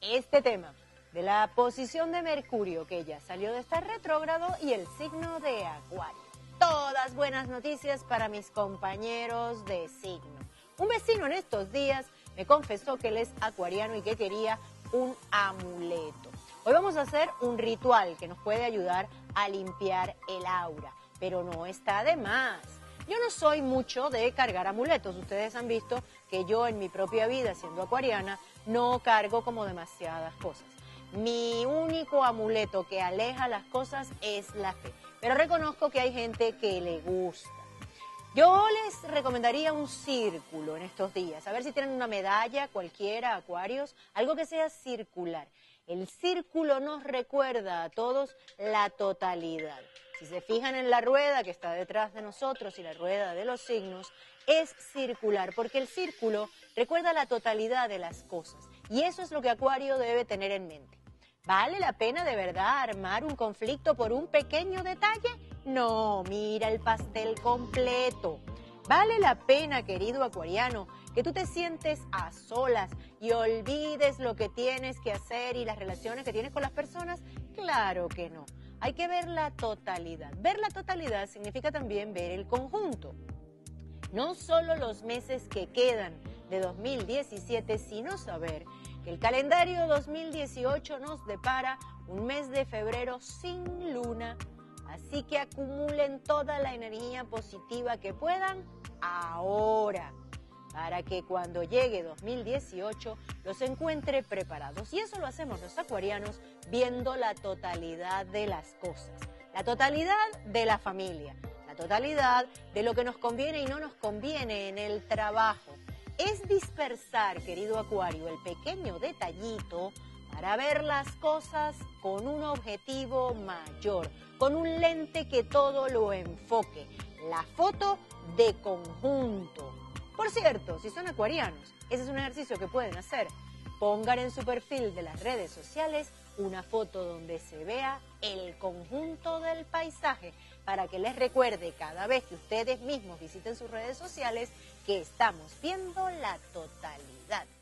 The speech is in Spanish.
este tema de la posición de Mercurio, que ya salió de estar retrógrado, y el signo de Acuario. Todas buenas noticias para mis compañeros de signo. Un vecino en estos días me confesó que él es acuariano y que quería un amuleto. Hoy vamos a hacer un ritual que nos puede ayudar a limpiar el aura, pero no está de más. Yo no soy mucho de cargar amuletos. Ustedes han visto que yo en mi propia vida, siendo acuariana, no cargo como demasiadas cosas. Mi único amuleto que aleja las cosas es la fe. Pero reconozco que hay gente que le gusta. Yo les recomendaría un círculo en estos días. A ver si tienen una medalla cualquiera, acuarios, algo que sea circular. El círculo nos recuerda a todos la totalidad. Si se fijan en la rueda que está detrás de nosotros y la rueda de los signos, es circular, porque el círculo recuerda la totalidad de las cosas. Y eso es lo que Acuario debe tener en mente. ¿Vale la pena de verdad armar un conflicto por un pequeño detalle? No, mira el pastel completo. ¿Vale la pena, querido acuariano, que tú te sientes a solas y olvides lo que tienes que hacer y las relaciones que tienes con las personas? Claro que no. Hay que ver la totalidad. Ver la totalidad significa también ver el conjunto. No solo los meses que quedan de 2017, sino saber que el calendario 2018 nos depara un mes de febrero sin luna. Así que acumulen toda la energía positiva que puedan ahora, para que cuando llegue 2018 los encuentre preparados. Y eso lo hacemos los acuarianos viendo la totalidad de las cosas, la totalidad de la familia, la totalidad de lo que nos conviene y no nos conviene en el trabajo. Es dispersar, querido acuario, el pequeño detallito para ver las cosas con un objetivo mayor, con un lente que todo lo enfoque, la foto de conjunto. Por cierto, si son acuarianos, ese es un ejercicio que pueden hacer. Pongan en su perfil de las redes sociales una foto donde se vea el conjunto del paisaje para que les recuerde cada vez que ustedes mismos visiten sus redes sociales que estamos viendo la totalidad.